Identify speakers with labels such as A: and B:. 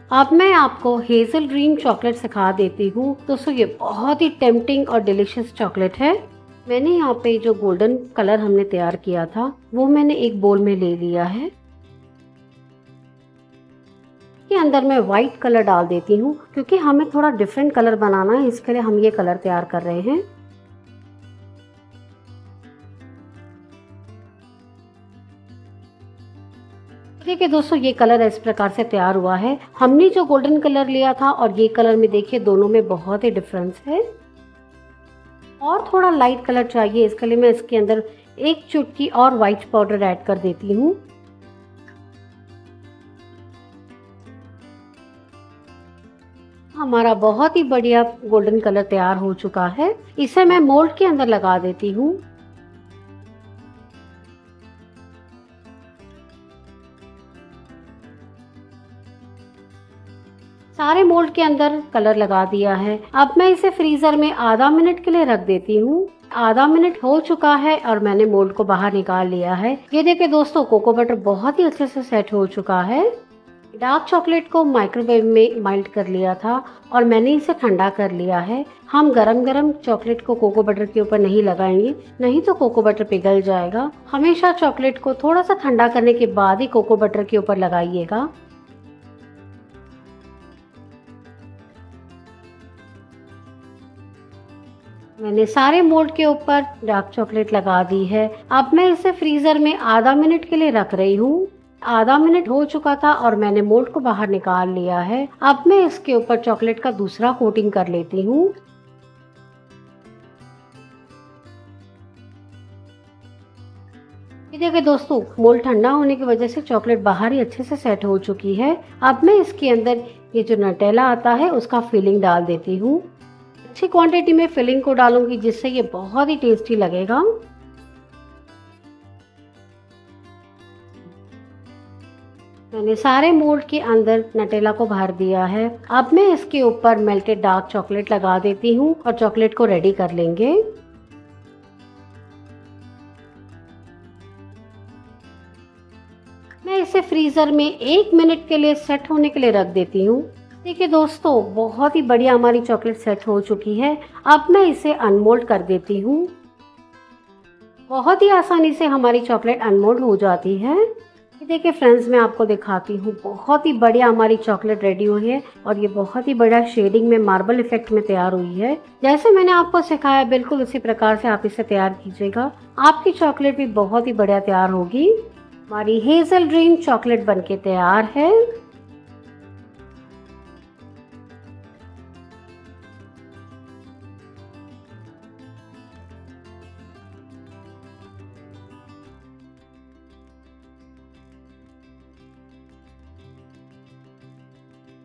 A: अब मैं आपको हेज़ल ड्रीम चॉकलेट सिखा देती हूँ। दोस्तों ये बहुत ही टेम्पटिंग और डिलीशियस चॉकलेट है। मैंने यहाँ पे जो गोल्डन कलर हमने तैयार किया था वो मैंने एक बोल में ले लिया है। के अंदर मैं व्हाइट कलर डाल देती हूँ क्योंकि हमें थोड़ा डिफरेंट कलर बनाना है, इसके लिए हम ये कलर तैयार कर रहे हैं। देखिए दोस्तों ये कलर इस प्रकार से तैयार हुआ है। हमने जो गोल्डन कलर लिया था और ये कलर में देखिए दोनों में बहुत ही डिफरेंस है। और थोड़ा लाइट कलर चाहिए, इसके लिए मैं इसके अंदर एक चुटकी और व्हाइट पाउडर ऐड कर देती हूँ। हमारा बहुत ही बढ़िया गोल्डन कलर तैयार हो चुका है। इसे मैं मोल्ड के अंदर लगा देती हूँ। सारे मोल्ड के अंदर कलर लगा दिया है। अब मैं इसे फ्रीजर में आधा मिनट के लिए रख देती हूँ। आधा मिनट हो चुका है और मैंने मोल्ड को बाहर निकाल लिया है। ये देखिए दोस्तों कोको बटर बहुत ही अच्छे से सेट हो चुका है। डार्क चॉकलेट को माइक्रोवेव में मेल्ट कर लिया था और मैंने इसे ठंडा कर लिया है। हम गरम गरम चॉकलेट को कोको बटर के ऊपर नहीं लगाएंगे, नहीं तो कोको बटर पिघल जाएगा। हमेशा चॉकलेट को थोड़ा सा ठंडा करने के बाद ही कोको बटर के ऊपर लगाइएगा। मैंने सारे मोल्ड के ऊपर डार्क चॉकलेट लगा दी है। अब मैं इसे फ्रीजर में आधा मिनट के लिए रख रही हूँ। आधा मिनट हो चुका था और मैंने मोल्ड को बाहर निकाल लिया है। अब मैं इसके ऊपर चॉकलेट का दूसरा कोटिंग कर लेती हूँ। ये देखिए दोस्तों मोल्ड ठंडा होने की वजह से चॉकलेट बाहर ही अच्छे से सेट हो चुकी है। अब मैं इसके अंदर ये जो नटेला आता है उसका फिलिंग डाल देती हूँ। अच्छी क्वांटिटी में फिलिंग को डालूंगी जिससे ये बहुत ही टेस्टी लगेगा। मैंने सारे मोल्ड के अंदर नटेला को भर दिया है। अब मैं इसके ऊपर मेल्टेड डार्क चॉकलेट लगा देती हूँ और चॉकलेट को रेडी कर लेंगे। मैं इसे फ्रीजर में 1 मिनट के लिए सेट होने के लिए रख देती हूँ। देखिए दोस्तों बहुत ही बढ़िया हमारी चॉकलेट सेट हो चुकी है। अब मैं इसे अनमोल्ड कर देती हूँ। बहुत ही आसानी से हमारी चॉकलेट अनमोल्ड हो जाती है। ये देखिए फ्रेंड्स मैं आपको दिखाती हूँ, बहुत ही बढ़िया हमारी चॉकलेट रेडी हुई है और ये बहुत ही बढ़िया शेडिंग में मार्बल इफेक्ट में तैयार हुई है। जैसे मैंने आपको सिखाया बिल्कुल उसी प्रकार से आप इसे तैयार कीजिएगा। आपकी चॉकलेट भी बहुत ही बढ़िया तैयार होगी। हमारी हेज़ल ड्रीम चॉकलेट बनके तैयार है।